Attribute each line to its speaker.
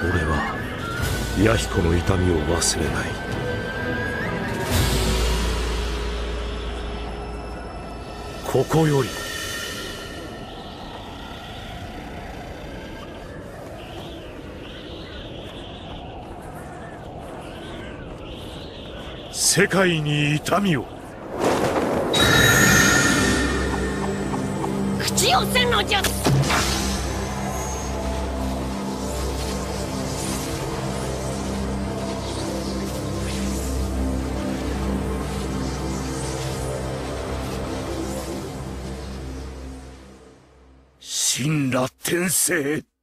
Speaker 1: 俺は弥彦の痛みを忘れない。ここより世界に痛みを。
Speaker 2: 口をせんのじゃ。
Speaker 1: 神羅天聖。